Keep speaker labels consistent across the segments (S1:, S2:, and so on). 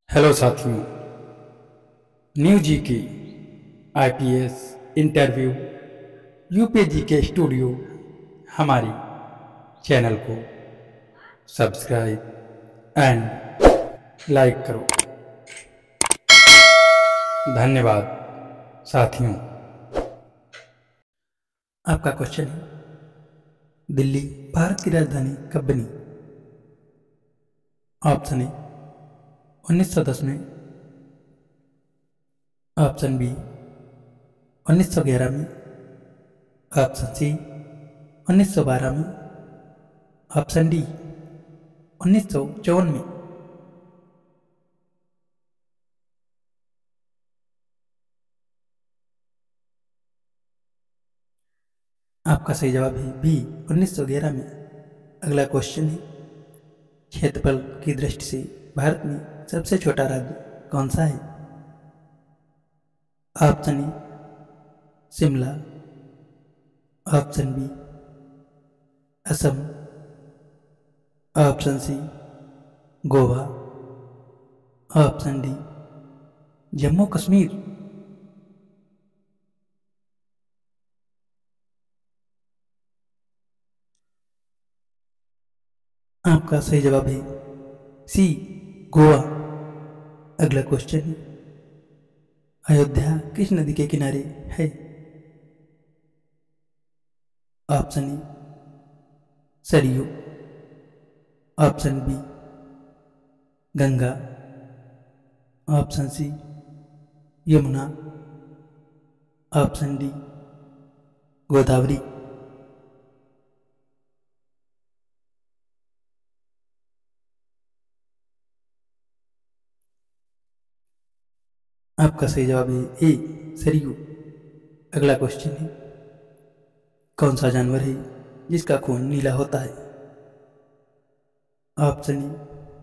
S1: Hello साथियों। New जी की आईपीएस इंटरव्यू यूपीजी के स्टूडियो हमारी चैनल को सब्सक्राइब एंड लाइक करो। धन्यवाद साथियों। आपका क्वेश्चन है, दिल्ली भारत की राजधानी कब बनी? ऑप्शन ए 1910 में, ऑप्शन बी 1911 में, ऑप्शन सी 1912 में, ऑप्शन डी 1954 में। आपका सही जवाब है बी 1911 में। अगला क्वेश्चन है, क्षेत्रफल की दृष्टि से भारत में सबसे छोटा राज्य कौन सा है? Option A Shimla, option B Assam, option C Goa, option D Jammu Kashmir. आपका सही जवाब है सी गोवा। अगला क्वेश्चन है, अयोध्या किस नदी के किनारे है? Option A Saryu, option B Ganga, option C Yamuna, option D Godavari. आपका सही जवाब है ए सरयू। अगला क्वेश्चन है, कौन सा जानवर है जिसका खून नीला होता है? ऑप्शन ए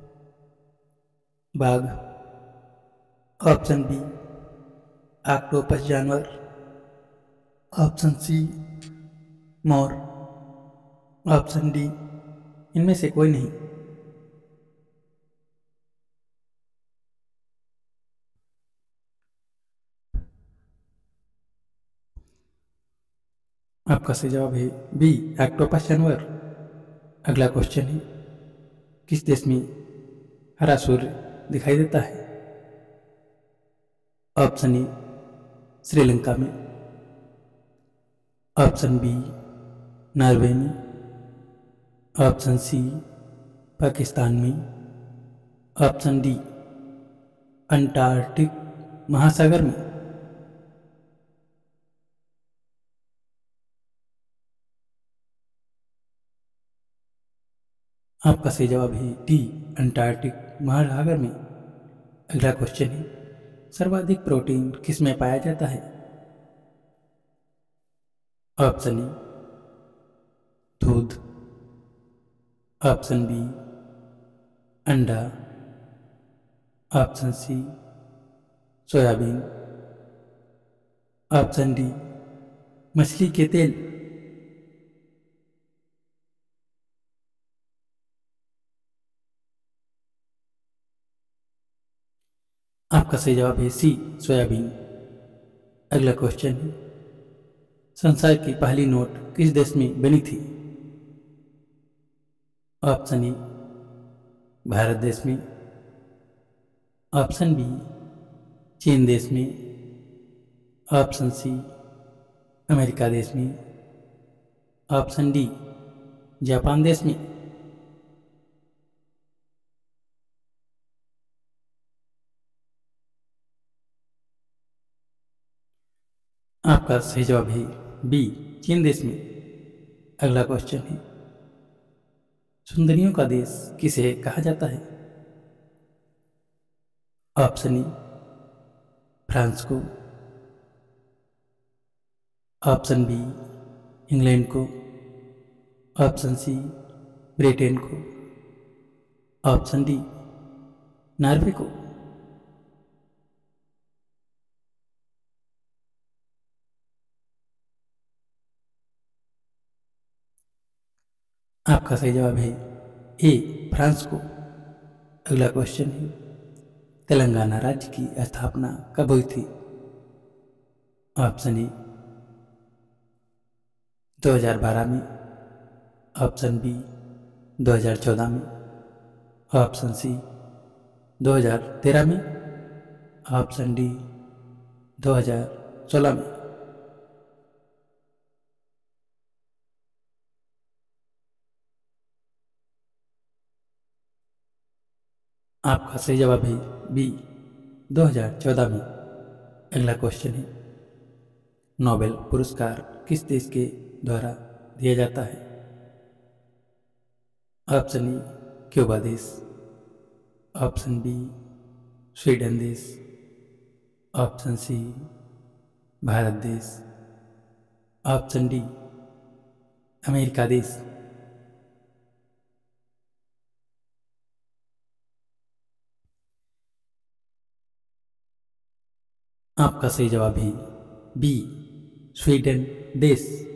S1: बाघ, ऑप्शन बी ऑक्टोपस जानवर, ऑप्शन सी मोर, ऑप्शन डी इनमें से कोई नहीं। आपका सही जवाब है बी ऑक्टोपस जानवर। अगला क्वेश्चन है, किस देश में हरा सूर्य दिखाई देता है? ऑप्शन ए श्रीलंका में, ऑप्शन बी नॉर्वे में, ऑप्शन सी पाकिस्तान में, ऑप्शन डी अंटार्कटिक महासागर में। आपका सही जवाब है डी अंटार्कटिक महासागर में। अगला क्वेश्चन है, सर्वाधिक प्रोटीन किस में पाया जाता है? ऑप्शन ए दूध, ऑप्शन बी अंडा, option C soybean, option D मछली के तेल। आपका सही जवाब है सी सोयाबीन। अगला क्वेश्चन है, संसार की पहली नोट किस देश में बनी थी? ऑप्शन ए भारत देश में, ऑप्शन बी चीन देश में, ऑप्शन सी अमेरिका देश में, ऑप्शन डी जापान देश में। आपका सही जवाब है बी चीन देश में। अगला क्वेश्चन है, सुंदरियों का देश किसे कहा जाता है? ऑप्शन ए फ्रांस को, ऑप्शन बी इंग्लैंड को, ऑप्शन सी ब्रिटेन को, ऑप्शन डी नॉर्वे को। आपका सही जवाब है ए फ्रांस को। अगला क्वेश्चन है, तेलंगाना राज्य की स्थापना कब हुई थी? ऑप्शन ए 2012 में, ऑप्शन बी 2014 में, ऑप्शन सी 2013 में, ऑप्शन डी 2016 में। आपका सही जवाब है बी 2014 में। अगला क्वेश्चन है, नोबेल पुरस्कार किस देश के द्वारा दिया जाता है? ऑप्शन ए क्यूबा देश, ऑप्शन बी स्वीडन देश, ऑप्शन सी भारत देश, ऑप्शन डी अमेरिका देश। आपका सही जवाब है बी स्वीडन देश।